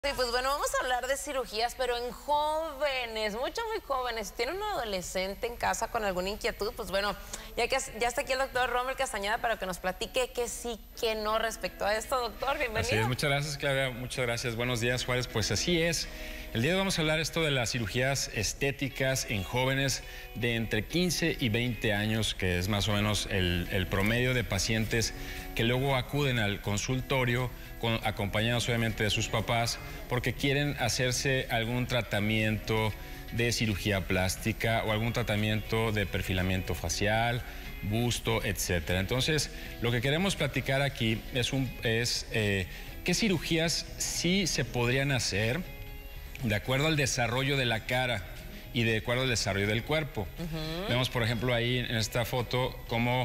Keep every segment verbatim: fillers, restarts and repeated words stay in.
Sí, pues bueno, vamos a hablar de cirugías, pero en jóvenes, mucho muy jóvenes. Si tienen un adolescente en casa con alguna inquietud, pues bueno, ya que ya está aquí el doctor Rommel Castañeda para que nos platique qué sí, qué no respecto a esto, doctor. Bienvenido. Así es, muchas gracias, Claudia, muchas gracias. Buenos días, Juárez. Pues así es. El día de hoy vamos a hablar esto de las cirugías estéticas en jóvenes de entre quince y veinte años, que es más o menos el, el promedio de pacientes que luego acuden al consultorio con, acompañados obviamente de sus papás porque quieren hacerse algún tratamiento de cirugía plástica o algún tratamiento de perfilamiento facial, busto, etcétera. Entonces, lo que queremos platicar aquí es, un, es eh, qué cirugías sí se podrían hacer de acuerdo al desarrollo de la cara y de acuerdo al desarrollo del cuerpo. Uh-huh. Vemos, por ejemplo, ahí en esta foto cómo,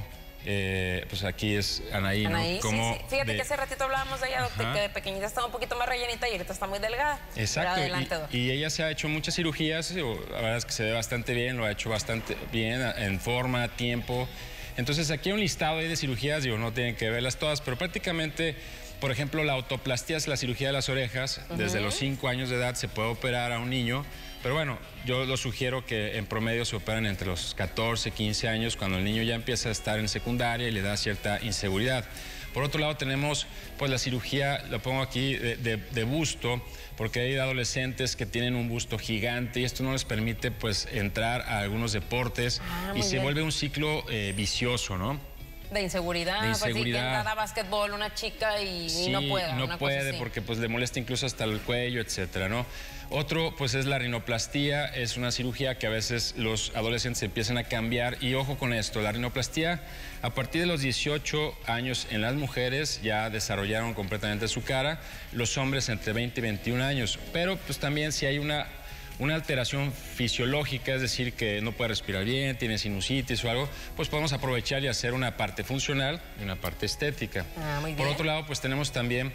eh, pues aquí es Anaí, Anaí, ¿no? Como sí, sí. Fíjate de... que hace ratito hablábamos de ella, doctor, que de pequeñita estaba un poquito más rellenita y ahorita está muy delgada. Exacto, adelante, y, y ella se ha hecho muchas cirugías, la verdad es que se ve bastante bien, lo ha hecho bastante bien, en forma, tiempo. Entonces aquí hay un listado ahí de cirugías, digo, no tienen que verlas todas, pero prácticamente... Por ejemplo, la autoplastía es la cirugía de las orejas. Uh-huh. Desde los cinco años de edad se puede operar a un niño. Pero bueno, yo lo sugiero que en promedio se operan entre los catorce, quince años, cuando el niño ya empieza a estar en secundaria y le da cierta inseguridad. Por otro lado tenemos pues la cirugía, lo pongo aquí, de, de, de busto, porque hay adolescentes que tienen un busto gigante y esto no les permite pues entrar a algunos deportes ah, y se bien. vuelve un ciclo eh, vicioso, ¿no? De inseguridad, de inseguridad. Pues, sí, que a básquetbol una chica y, sí, y no puede. no puede porque pues le molesta incluso hasta el cuello, etcétera, ¿no? Otro pues es la rinoplastía, es una cirugía que a veces los adolescentes empiezan a cambiar y ojo con esto, la rinoplastía a partir de los dieciocho años en las mujeres ya desarrollaron completamente su cara, los hombres entre veinte y veintiún años, pero pues también si hay una una alteración fisiológica, es decir, que no puede respirar bien, tiene sinusitis o algo, pues podemos aprovechar y hacer una parte funcional y una parte estética. Ah, muy bien. Por otro lado, pues tenemos también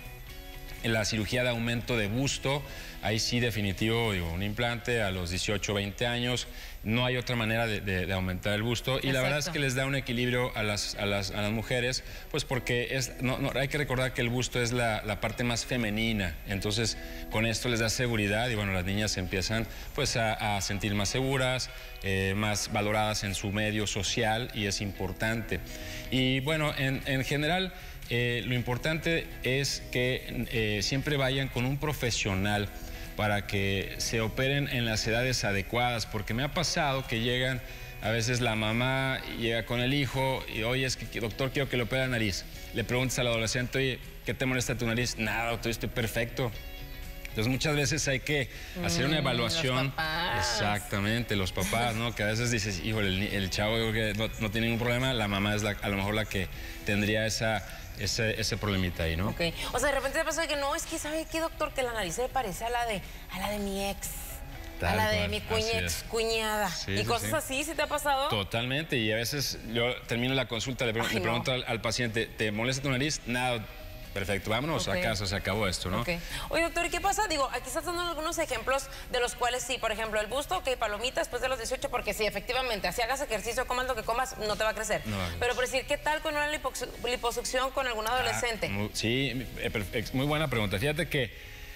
la cirugía de aumento de busto, ahí sí definitivo, digo, un implante a los dieciocho, veinte años, no hay otra manera de, de, de aumentar el busto. Y Exacto. La verdad es que les da un equilibrio a las, a las, a las mujeres, pues porque es, no, no, hay que recordar que el busto es la, la parte más femenina, entonces con esto les da seguridad y bueno, las niñas empiezan pues a, a sentir más seguras, eh, más valoradas en su medio social y es importante. Y bueno, en, en general... Eh, lo importante es que eh, siempre vayan con un profesional para que se operen en las edades adecuadas, porque me ha pasado que llegan, a veces la mamá llega con el hijo y, oye, es que doctor, quiero que le opere la nariz. Le preguntas al adolescente, oye, ¿qué te molesta tu nariz? Nada, doctor, estoy perfecto. Entonces muchas veces hay que hacer una evaluación. Los papás. Exactamente, los papás, ¿no? Que a veces dices, híjole, el, el chavo yo creo que no, no tiene ningún problema, la mamá es la, a lo mejor la que tendría esa... Ese, ese problemita ahí, ¿no? Ok. O sea, de repente te pasa que no, es que ¿sabe qué, doctor? Que la nariz se parece a la de, a la de mi ex. Tal a la de cual. mi cuña, ex cuñada. Sí, y sí, cosas sí. así, ¿sí te ha pasado? Totalmente. Y a veces yo termino la consulta, le, pre Ay, le pregunto no. al, al paciente, ¿te molesta tu nariz? Nada. Perfecto, vámonos okay. a casa, se acabó esto, ¿no? Okay. Oye, doctor, ¿y qué pasa? Digo, aquí estás dando algunos ejemplos de los cuales sí, por ejemplo, el busto, ok, palomita después de los dieciocho, porque sí, efectivamente, así hagas ejercicio, comas lo que comas, no te va a crecer. No, pero por decir, ¿qué tal con una liposucción con algún adolescente? Ah, muy, sí, muy buena pregunta. Fíjate que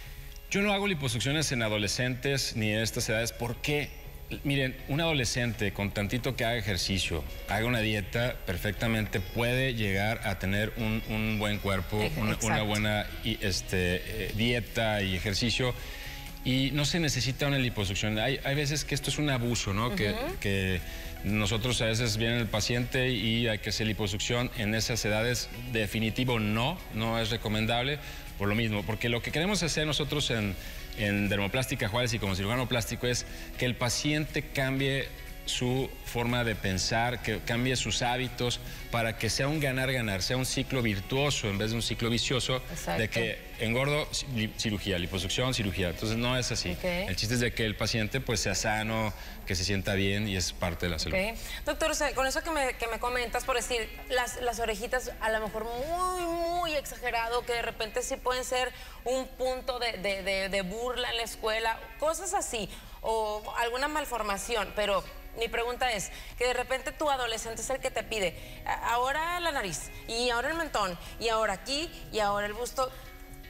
yo no hago liposucciones en adolescentes ni en estas edades, ¿por qué? Miren, un adolescente con tantito que haga ejercicio, haga una dieta, perfectamente puede llegar a tener un, un buen cuerpo, una, una buena este, eh, dieta y ejercicio. Y no se necesita una liposucción. Hay, hay veces que esto es un abuso, ¿no? Uh-huh. que, que nosotros a veces viene el paciente y hay que hacer liposucción. En esas edades, definitivo no, no es recomendable. Por lo mismo, porque lo que queremos hacer nosotros en, en Dermoplástica Juárez y como cirujano plástico es que el paciente cambie su forma de pensar, que cambie sus hábitos para que sea un ganar-ganar, sea un ciclo virtuoso en vez de un ciclo vicioso. Exacto. De que engordo, cirugía, liposucción, cirugía. Entonces no es así. Okay. El chiste es de que el paciente pues sea sano, que se sienta bien y es parte de la salud. Okay. Doctor, o sea, con eso que me, que me comentas, por decir, las, las orejitas a lo mejor muy, muy exagerado, que de repente sí pueden ser un punto de, de, de, de burla en la escuela, cosas así, o alguna malformación, pero... Mi pregunta es, que de repente tu adolescente es el que te pide, ahora la nariz, y ahora el mentón, y ahora aquí, y ahora el busto.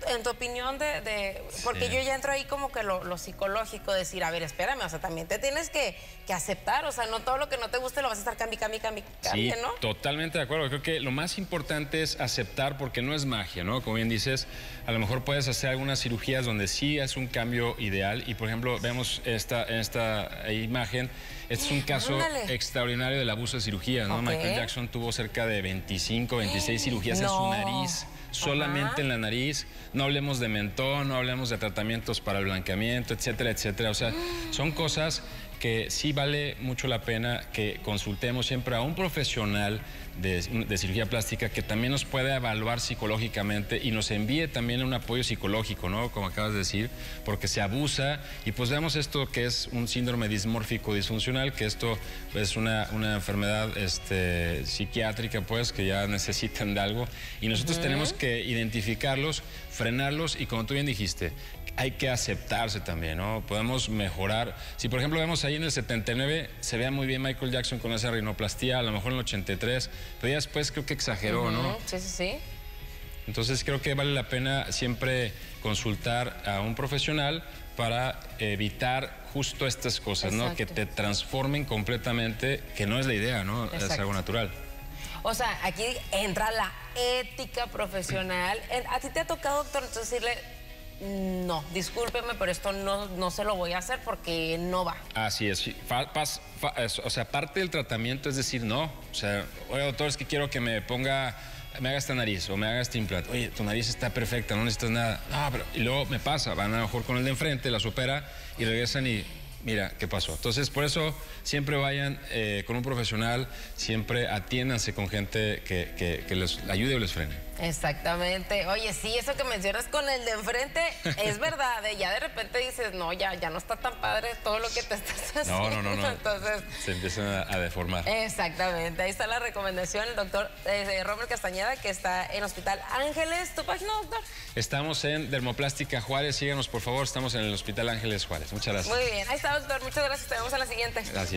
en tu opinión de, de porque Sí. yo ya entro ahí como que lo, lo psicológico, decir, a ver, espérame, o sea, también te tienes que, que aceptar, o sea, no todo lo que no te guste lo vas a estar cambi, cambi, cambi, cambi, Sí, ¿no? totalmente de acuerdo. Creo que lo más importante es aceptar, porque no es magia, ¿no? Como bien dices, a lo mejor puedes hacer algunas cirugías donde sí es un cambio ideal. Y, por ejemplo, vemos esta, en esta imagen, este es un caso Ándale. extraordinario del abuso de cirugía, ¿no? Ok. Michael Jackson tuvo cerca de veinticinco, veintiséis cirugías en su No. nariz. Solamente Ajá. en la nariz, no hablemos de mentón, no hablemos de tratamientos para el blanqueamiento, etcétera, etcétera. O sea, son cosas que sí vale mucho la pena que consultemos siempre a un profesional de, de cirugía plástica que también nos pueda evaluar psicológicamente y nos envíe también un apoyo psicológico, ¿no? Como acabas de decir, porque se abusa y pues vemos esto que es un síndrome dismórfico disfuncional, que esto es una, una enfermedad este, psiquiátrica, pues, que ya necesitan de algo y nosotros uh-huh. tenemos que identificarlos, frenarlos y como tú bien dijiste, hay que aceptarse también, ¿no? Podemos mejorar. Si, por ejemplo, vemos ahí en el setenta y nueve, se vea muy bien Michael Jackson con esa rinoplastía, a lo mejor en el ochenta y tres, pero ya después creo que exageró, uh-huh. ¿no? Sí, sí, sí. Entonces creo que vale la pena siempre consultar a un profesional para evitar justo estas cosas, Exacto. ¿no? Que te transformen completamente, que no es la idea, ¿no? Exacto. Es algo natural. O sea, aquí entra la ética profesional. ¿A ti te ha tocado, doctor, entonces decirle, no, discúlpeme, pero esto no, no se lo voy a hacer porque no va? Así es. Fa, pas, fa, o sea, parte del tratamiento es decir no. O sea, oye, doctor, es que quiero que me ponga, me haga esta nariz o me haga este implante. Oye, tu nariz está perfecta, no necesitas nada. No, pero... Y luego me pasa, van a lo mejor con el de enfrente, las opera y regresan y... Mira, ¿qué pasó? Entonces, por eso siempre vayan eh, con un profesional, siempre atiéndanse con gente que, que, que les ayude o les frene. Exactamente. Oye, sí, eso que mencionas con el de enfrente es verdad, ¿eh? Ya de repente dices, no, ya, ya no está tan padre todo lo que te estás haciendo. No, no, no, no. Entonces, se empiezan a, a deformar. Exactamente. Ahí está la recomendación, el doctor eh, Robert Castañeda, que está en Hospital Ángeles. ¿Tu página, doctor? Estamos en Dermoplástica Juárez. Síganos, por favor. Estamos en el Hospital Ángeles Juárez. Muchas gracias. Muy bien. Ahí está, doctor. Muchas gracias. Te vemos a la siguiente. Gracias.